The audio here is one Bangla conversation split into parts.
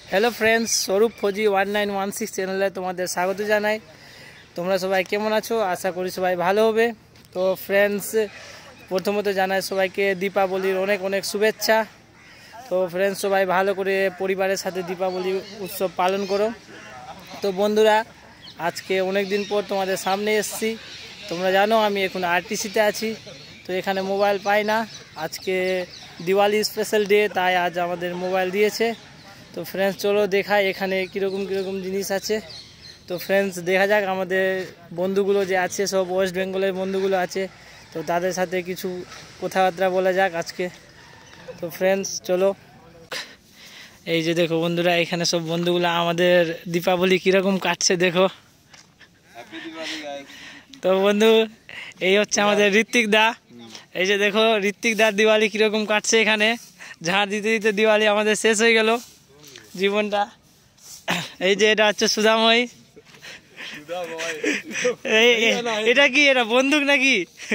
হ্যালো ফ্রেন্ডস, স্বরূপ ফৌজি 1916 চ্যানেলে তোমাদের স্বাগত জানাই। তোমরা সবাই কেমন আছো? আশা করি সবাই ভালো হবে। তো ফ্রেন্ডস, প্রথমত জানাই সবাইকে দীপাবলির অনেক অনেক শুভেচ্ছা। তো ফ্রেন্ডস, সবাই ভালো করে পরিবারের সাথে দীপাবলি উৎসব পালন করো। তো বন্ধুরা, আজকে অনেক দিন পর তোমাদের সামনে এসেছি। তোমরা জানো আমি এখন আরটিসিতে আছি, তো এখানে মোবাইল পাই না। আজকে দিওয়ালি স্পেশাল ডে, তাই আজ আমাদের মোবাইল দিয়েছে। তো ফ্রেন্ডস, চলো দেখাই এখানে কীরকম কীরকম জিনিস আছে। তো ফ্রেন্ডস, দেখা যাক আমাদের বন্ধুগুলো যে আছে, সব ওয়েস্ট বেঙ্গলের বন্ধুগুলো আছে, তো তাদের সাথে কিছু কথাবার্তা বলা যাক আজকে। তো ফ্রেন্ডস চলো, এই যে দেখো বন্ধুরা, এখানে সব বন্ধুগুলো আমাদের দীপাবলি কীরকম কাটছে দেখো। তো বন্ধু, এই হচ্ছে আমাদের ঋত্বিক দা। এই যে দেখো ঋত্বিক দার দিওয়ালি কীরকম কাটছে। এখানে ঝাড় দিতে দিতে দিওয়ালি আমাদের শেষ হয়ে গেল জীবনটা। এই যে এটা হচ্ছে সুধাময়। এটা কি, এটা বন্দুক নাকি?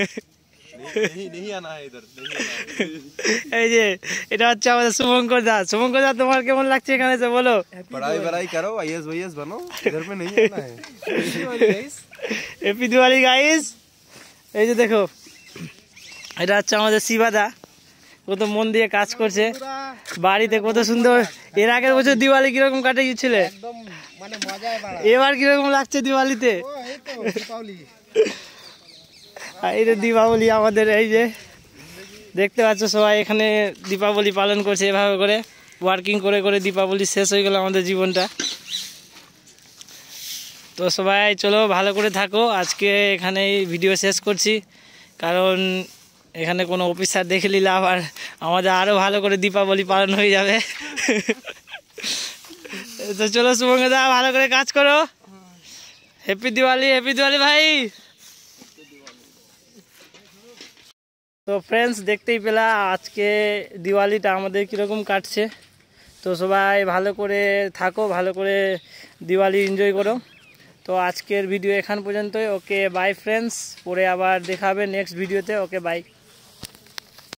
এই যে এটা হচ্ছে আমাদের শুভঙ্কর দা। শুভঙ্কর দা, তোমার কেমন লাগছে এখানে এসে বলো? पढ़ाई करो, आईएएस वाईएएस बनो, इधर पे नहीं आना है। Happy Diwali guys. এই যে দেখো, এটা হচ্ছে আমাদের শিবাদা, কত মন দিয়ে কাজ করছে বাড়িতে, কত সুন্দর। এর আগের বছর দিওয়ালি কিরকম কাটিয়েছিলে, এবার কিরকম লাগছে দিওয়ালিতে? এই যে দীপাবলি আমাদের, এই যে দেখতে পাচ্ছ সবাই এখানে দীপাবলি পালন করছে এভাবে করে, ওয়ার্কিং করে করে দীপাবলি শেষ হয়ে গেল আমাদের জীবনটা। তো সবাই চলো ভালো করে থাকো। আজকে এখানে ভিডিও শেষ করছি, কারণ এখানে কোনো অফিসার দেখে নিলে আবার আমাদের আরও ভালো করে দীপাবলি পালন হয়ে যাবে। তো চলো শুভঙ্কর দা, ভালো করে কাজ করো। হ্যাপি দিওয়ালি, হ্যাপি দিওয়ালি ভাই। তো ফ্রেন্ডস, দেখতেই পেলা আজকে দিওয়ালিটা আমাদের কীরকম কাটছে। তো সবাই ভালো করে থাকো, ভালো করে দিওয়ালি এনজয় করো। তো আজকের ভিডিও এখান পর্যন্তই। ওকে বাই ফ্রেন্ডস, পরে আবার দেখা হবে নেক্সট ভিডিওতে। Okay by.